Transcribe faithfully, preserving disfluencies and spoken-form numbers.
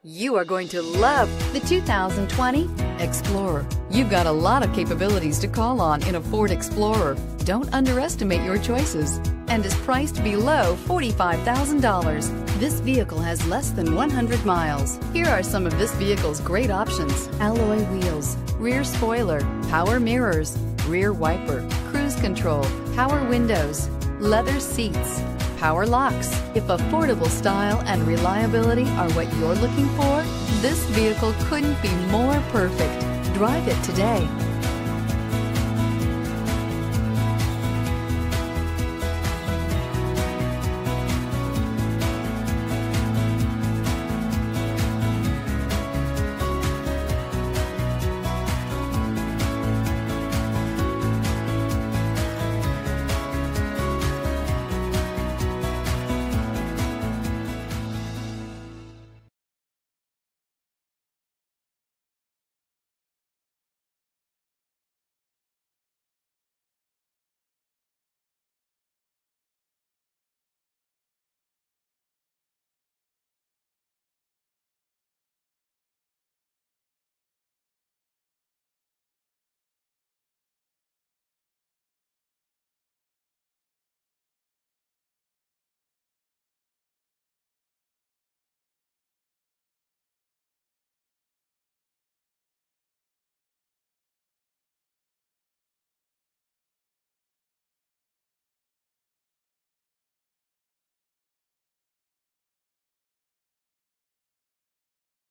You are going to love the two thousand twenty Explorer. You've got a lot of capabilities to call on in a Ford Explorer. Don't underestimate your choices, and is priced below forty-five thousand dollars. This vehicle has less than one hundred miles. Here are some of this vehicle's great options: alloy wheels, rear spoiler, power mirrors, rear wiper, cruise control, power windows, leather seats, power locks. If affordable style and reliability are what you're looking for, this vehicle couldn't be more perfect. Drive it today.